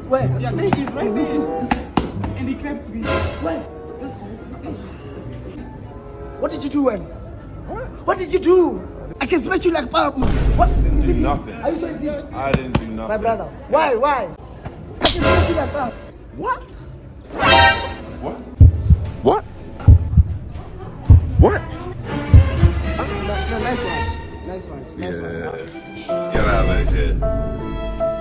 Where? Yeah, there he is, right there. And he clapped me. Where? Just go. What did you do, when? What did you do? I can smash you like Bob. What? I didn't do nothing. Are you crazy? I didn't do nothing. My brother. Why? I can smash you like Bob. What? What? What? What? No, nice ones. Yeah. Get out of here.